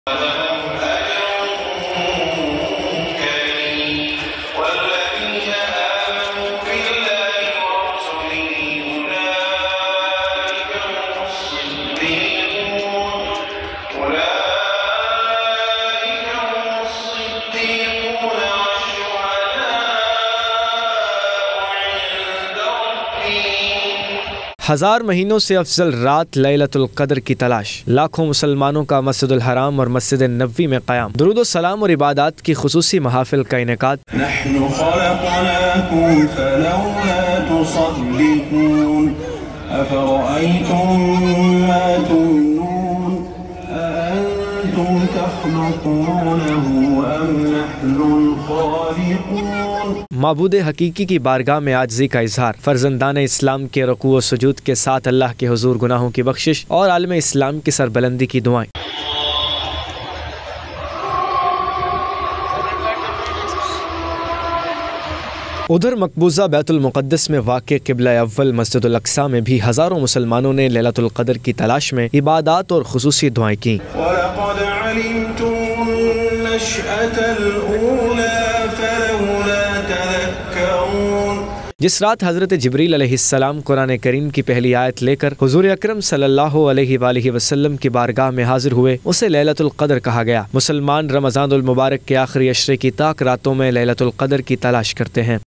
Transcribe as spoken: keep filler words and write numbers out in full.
ہزار مہینوں سے افضل رات لیلۃ القدر کی تلاش، لاکھوں مسلمانوں کا مسجد الحرام اور مسجد نبوی میں قیام، درود و سلام اور عبادات کی خصوصی محافل کا انعقاد۔ نحن خلقناكم فلولا تصدقون أفرأيتم ما تمنون أأنتم تخلقونه أم نحن الخالقون۔ معبود حقیقی کی بارگاہ میں عاجزی کا اظہار، فرزندان اسلام کے رکوع و سجود کے ساتھ اللہ کے حضور گناہوں کی بخشش اور عالم اسلام کی سربلندی کی دعائیں۔ ادھر مقبوضہ بیت المقدس میں واقع قبلہ اول مسجد الاقصی میں بھی ہزاروں مسلمانوں نے لیلۃ القدر کی تلاش میں عبادات اور خصوصی دعائیں کیں۔ وَلَقَدْ عَلِمْتُمُ النَّشْأَةَ الْأُولَىٰ فَلَوْلَا تَذَكَّرُونَ۔ جس رات حضرت جبریل علیہ السلام قرآن کریم کی پہلی آیت لے کر حضور اکرم صلی اللہ علیہ وآلہ وسلم کی بارگاہ میں حاضر ہوئے، اسے لیلۃ القدر کہا گیا۔ مسلمان رمضان المبارک کے آخری عشرے کی تاک راتوں میں لیلۃ القدر کی تلاش کرتے ہیں۔